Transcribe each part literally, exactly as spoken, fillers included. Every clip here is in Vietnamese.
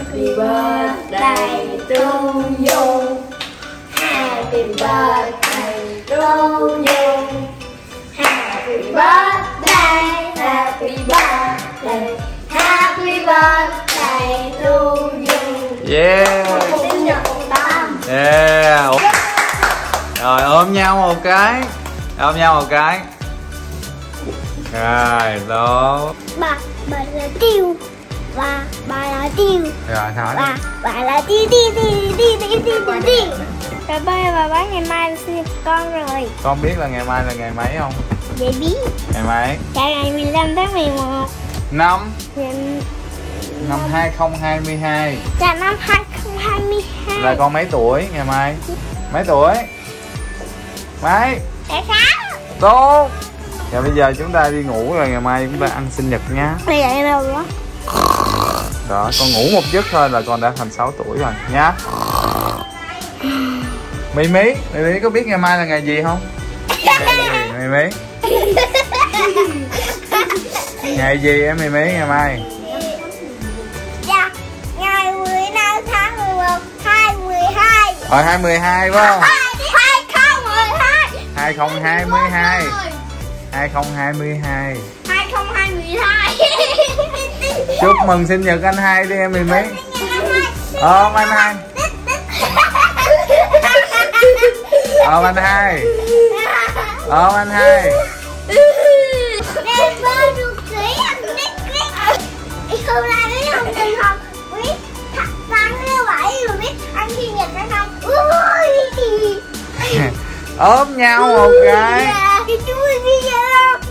Happy birthday to you. Happy birthday to you. Happy birthday, happy birthday, happy birthday to you. Yeah. Sinh nhật mùng tám. Yeah. Rồi ôm nhau một cái. Ôm nhau một cái. Rồi đó. Bà, bà là Tiêu. Bà, bà là Tiêu. Rồi thôi. Bà, bà là Tiêu Tiêu Tiêu Tiêu Tiêu Tiêu Tiêu Tiêu. Bà ba, bà bá ngày mai là sinh nhật con rồi. Con biết là ngày mai là ngày mấy không? Dạ biết. Ngày mấy? Dạ ngày mười lăm tháng mười một. Năm. Dạ, Năm hai không hai hai. dạ năm hai không hai hai. Là con mấy tuổi ngày mai? Mấy tuổi? Mấy? Dạ sáu. Tốt. Và bây giờ chúng ta đi ngủ rồi, ngày mai chúng ta ăn sinh nhật nha. Này vậy đâu đó. Đó, con ngủ một giấc thôi là con đã thành sáu tuổi rồi nha. Mí Mí, Mí Mí có biết ngày mai là ngày gì không? Mí Mí. Ngày gì em Mí Mí ngày mai? Dạ, ngày mười lăm tháng mười một, hai mười hai. Rồi hai mươi hai phải không? hai không một hai. hai không hai hai. hai không hai hai. hai không hai hai. Chúc mừng sinh nhật anh Hai đi em Mí Mí. Ôm anh Hai. Ôm anh Hai. Ôm anh Hai. Hôm nay biết không tình học biết tháng thứ bảy rồi biết ăn sinh nhật hay không? Ôm nhau một cái. Thì chú đi về đâu?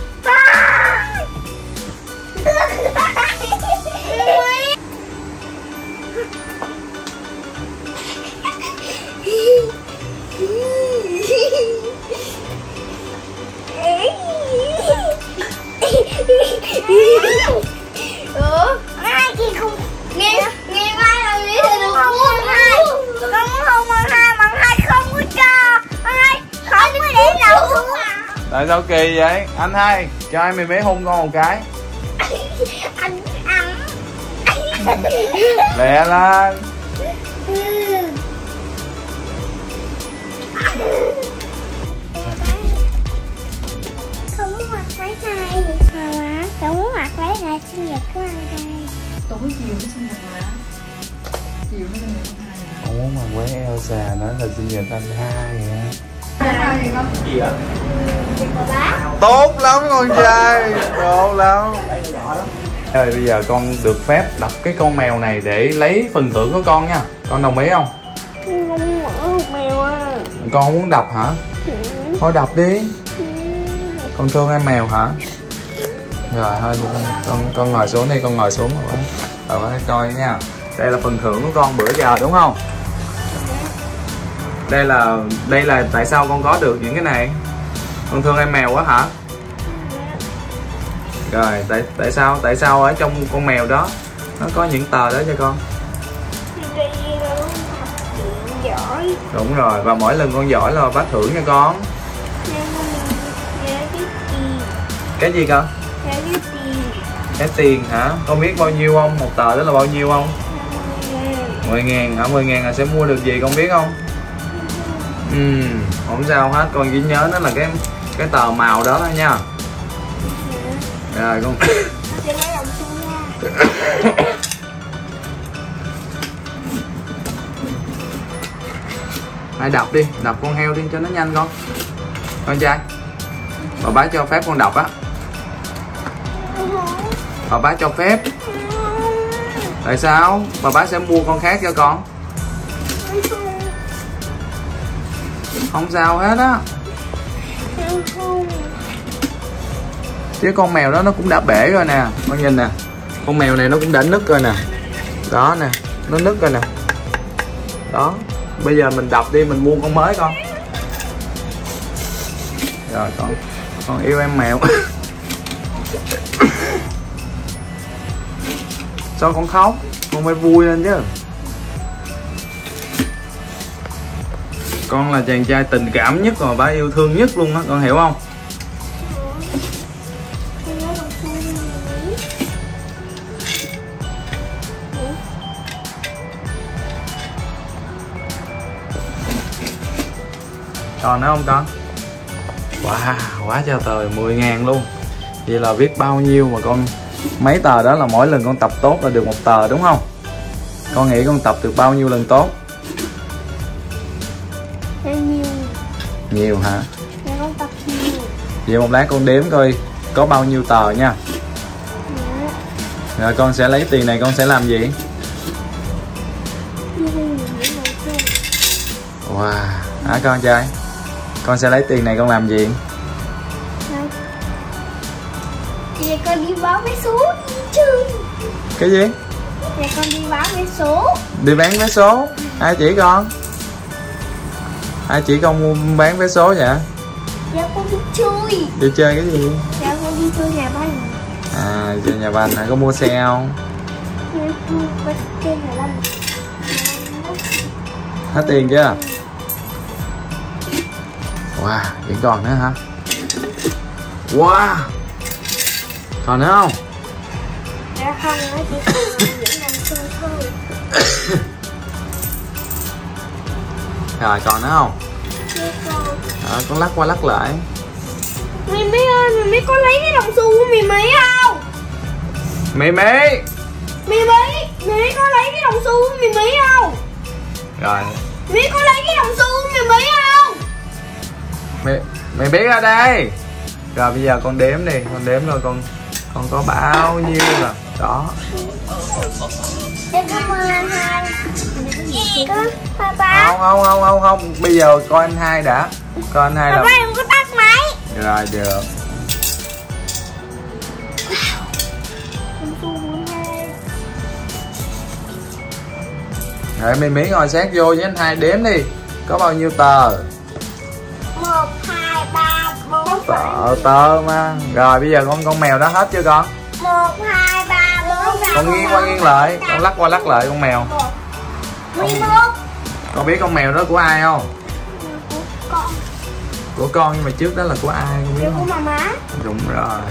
Ủa? Hai thì không nghe nghe mai là nghĩ là được mua hai. Con không mang hai bằng hai không có cho. Hai không có để đâu. Tại sao kỳ vậy? Anh Hai, cho em Mí Mí hôn con một cái. Anh ăn. Lẹ lên. Không muốn mặc váy này. Sao má? Không muốn mặc váy này sinh nhật của anh Hai. Tối chiều mới sinh nhật mà. Chiều mới sinh nhật anh Hai. Không muốn mặc váy Elsa nữa là sinh nhật anh Hai hả? Gì vậy? Tốt lắm con trai, tốt lắm. Rồi bây giờ con được phép đập cái con mèo này để lấy phần thưởng của con nha. Con đồng ý không? Không mở một mèo à. Con không muốn đập hả? Thôi đập đi. Con thương em mèo hả? Rồi thôi con, con, con ngồi xuống đi, con ngồi xuống rồi. Rồi coi nha. Đây là phần thưởng của con bữa giờ đúng không? Đây là đây là tại sao con có được những cái này? Con thương em mèo quá hả? Rồi tại tại sao tại sao ở trong con mèo đó nó có những tờ đó cho con? Giỏi. Đúng rồi, và mỗi lần con giỏi là bác thưởng cho con. Cái gì con? Cái tiền hả? Con biết bao nhiêu không? Một tờ đó là bao nhiêu không? mười ngàn hả? mười ngàn là sẽ mua được gì con biết không? Ừ, không sao hết, con chỉ nhớ nó là cái cái tờ màu đó thôi nha. Rồi con. Hãy đập đi, đập con heo đi cho nó nhanh con. Con trai, bà bá cho phép con đập á. Bà bá cho phép. Tại sao? Bà bá sẽ mua con khác cho con. Không sao hết á. Chứ con mèo đó nó cũng đã bể rồi nè. Con nhìn nè. Con mèo này nó cũng đã nứt rồi nè. Đó nè. Nó nứt rồi nè. Đó. Bây giờ mình đập đi, mình mua con mới con. Rồi con. Con yêu em mèo. Sao con khóc? Con phải vui lên chứ. Con là chàng trai tình cảm nhất mà bà yêu thương nhất luôn á, con hiểu không? Còn nữa không con? Wow, quá trời tời, mười ngàn luôn. Vậy là viết bao nhiêu mà con, mấy tờ đó là mỗi lần con tập tốt là được một tờ đúng không? Con nghĩ con tập được bao nhiêu lần tốt? Nhiều. Nhiều hả? Dạ con tập nhiều. Vậy một lát con đếm coi có bao nhiêu tờ nha. Dạ. Rồi con sẽ lấy tiền này con sẽ làm gì? Wow, hả con trai? Con sẽ lấy tiền này con làm gì? Vậy con đi báo vé số chứ. Cái gì? Vậy con đi báo vé số. Đi bán vé số? Ai chỉ con? Ai chỉ con mua bán vé số vậy? Dạ con đi chơi. Đi chơi cái gì? Dạ con đi chơi nhà banh. À, chơi nhà banh hả? Có mua xe không? Dạ con chơi nhà banh. Hết tiền chưa? Wow, vẫn còn nữa hả? Wow, còn nữa không? Dạ không, nó chỉ còn những năm chơi thôi. Rồi còn nữa không? Dạ con. À, con lắc qua lắc lại. Mày Mỹ ơi, mày Mỹ có lấy cái đồng xu của mày Mỹ không? Mỹ Mỹ. Mày Mỹ, mày Mỹ có lấy cái đồng xu của mày Mỹ không? Rồi. Mỹ có lấy cái đồng xu của mày Mỹ không? Mày, mày biết ra đây. Rồi bây giờ con đếm đi, con đếm rồi con con có bao nhiêu rồi đó. Em cảm ơn anh hai. Ba ba. Không không không không không, bây giờ coi anh hai đã. Coi anh hai Ba là. ba em có tắt máy. Rồi được. Rồi Mỹ Mỹ ngồi sát vô với anh hai đếm đi. Có bao nhiêu tờ? Một, hai, ba, bốn. Tờ tờ mà. Rồi bây giờ con con mèo đó hết chưa con? Một, hai, ba, bốn, năm. Con nghiêng qua nghiêng lại, con lắc qua lắc lại con mèo. mười một. Con biết con mèo đó của ai không? Con. Của con, nhưng mà trước đó là của ai con biết Của không? mama. Đúng rồi.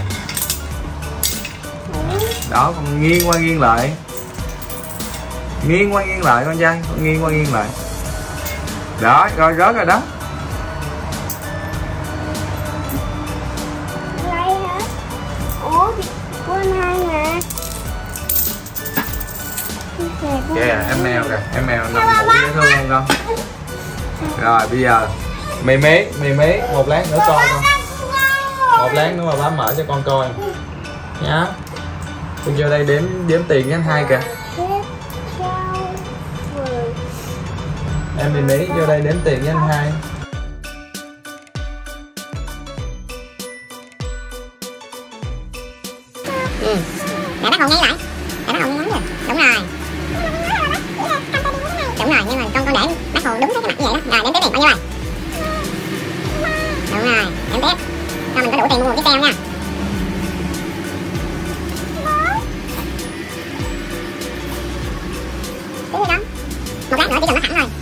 Đó, con nghiêng qua nghiêng lại. Nghiêng qua nghiêng lại con trai, con nghiêng qua nghiêng lại. Đó, rồi rớt rồi đó. Đây hả? Ủa, của anh hai nè. Kìa, em mèo kìa, em mèo nằm ngủ dễ thương không con? Rồi bây giờ Mì Mí, Mì Mí, một lát nữa coi con. Một lát nữa mà bám mở cho con coi nhá. Con vô đây đếm đếm tiền với anh hai kìa. Em Mì Mí vô đây đếm tiền với anh hai. Ừ. Để bắt hồn ngay lại. Để bắt hồn ngay rồi. Đúng rồi. Đúng rồi, nhưng mà con con để bắt hồn đúng cái mặt như vậy đó. Rồi đếm tiếp đi, bao nhiêu rồi? Đúng rồi, đếm tiếp. Cho mình có đủ tiền mua một chiếc xe nha. Cái gì đó? Một lát nữa chỉ cần bắt thẳng thôi.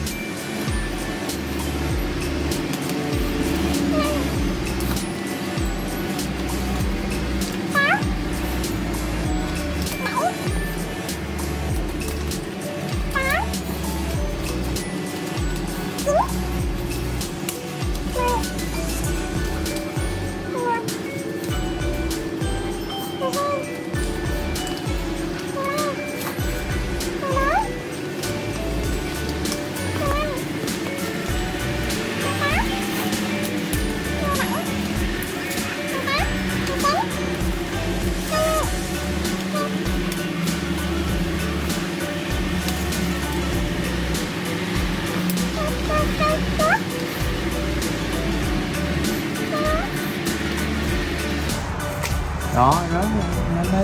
Đó, đó, lên đây.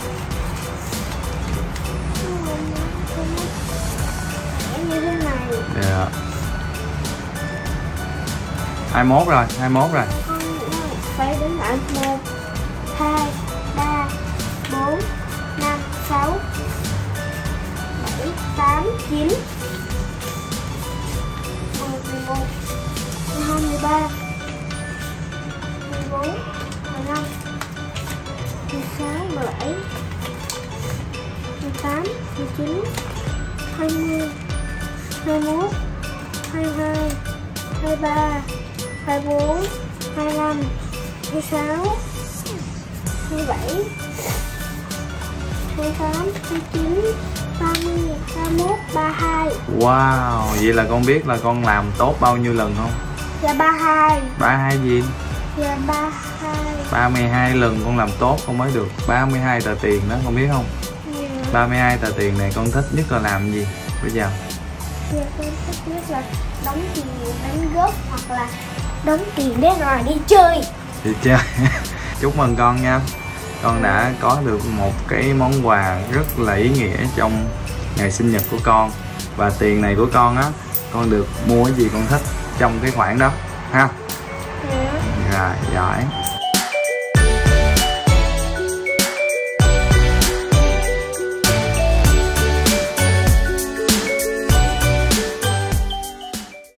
Như thế này. Dạ. hai mốt rồi, hai mốt rồi. Phải đến lại một, hai, ba, bốn, năm, sáu, bảy, tám, chín, mười, mười một, mười hai, mười ba, mười bốn, mười lăm, mười sáu, mười bảy, mười tám, mười chín, hai mươi, hai mươi mốt, hai mươi hai, hai mươi ba, hai mươi bốn, hai mươi lăm, hai mươi sáu, hai mươi bảy, hai mươi tám, hai mươi chín, ba mươi, ba mươi mốt, ba mươi hai. Wow, vậy là con biết là con làm tốt bao nhiêu lần không? Dạ ba mươi hai. ba mươi hai gì? Dạ ba mươi hai. ba mươi hai lần con làm tốt con mới được ba mươi hai tờ tiền đó, con biết không? Dạ. ba mươi hai tờ tiền này con thích nhất là làm gì bây giờ? Dạ con thích nhất là đóng tiền, đánh góp hoặc là đóng tiền để rồi đi chơi. Đi chơi. Chúc mừng con nha. Con đã có được một cái món quà rất là ý nghĩa trong ngày sinh nhật của con. Và tiền này của con á, con được mua cái gì con thích trong cái khoản đó ha. Dạ. Rồi, giỏi.